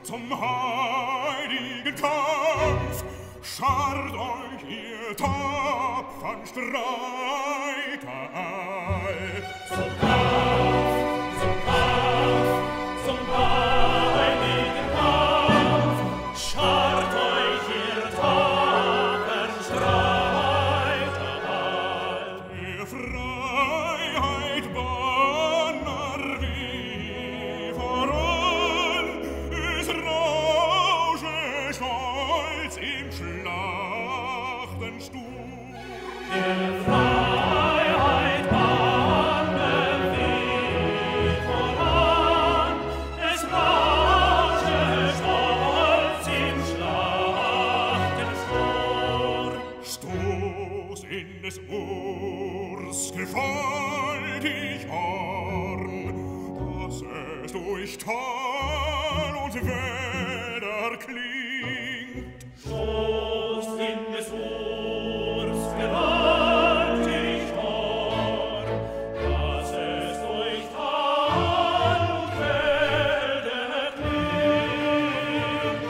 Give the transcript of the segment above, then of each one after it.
zum heiligen Kampf. Schart euch, ihr tapfern Streiter all. Zum Kampf, zum Kampf, zum heiligen Kampf. Schart euch, ihr tapfern Streiter all. Der Freiheit Banner wie voran, es rausche stolz im Schlachtensturm. Der Freiheit Banner wie voran, es rausche stolz im Schlachtensturm. Stoß in des Urs gewaltig Horn, dass es durch Tal und Wälder klingt. Stoß in des Urs gewaltig Horn, dass es durch Tal und Wälder klingt.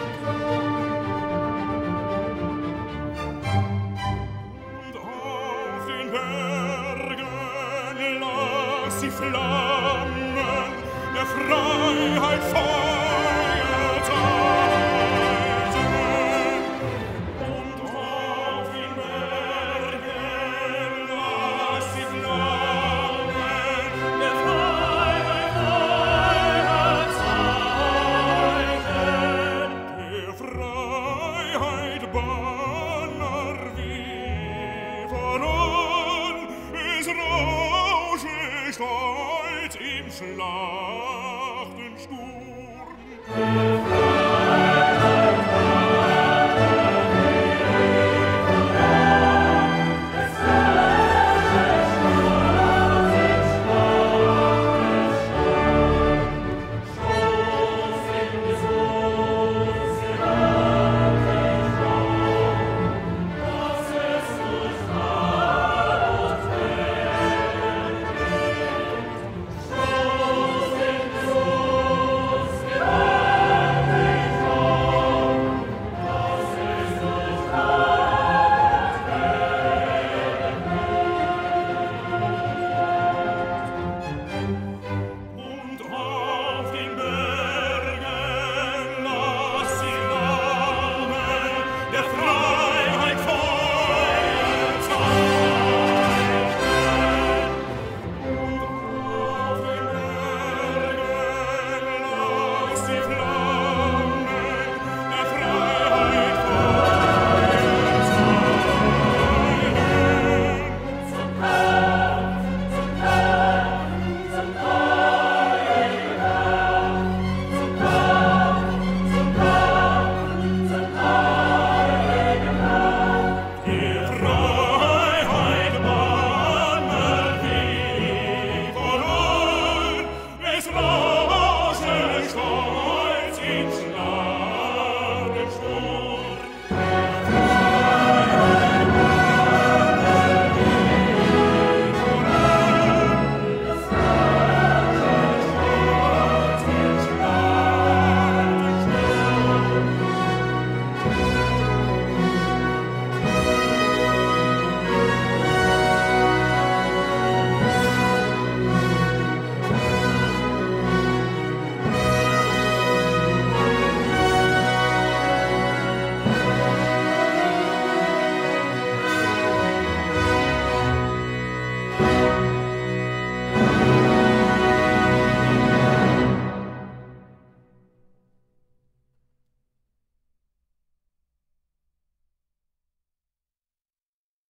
Und auf den Bergen lass die Flammen der Freiheit Feuer tanzen. Und auf den Bergen lass die Flammen der Freiheit Feuer zeigen. Der Freiheit Banner wie voran, es rausche stolz im Schlachtensturm.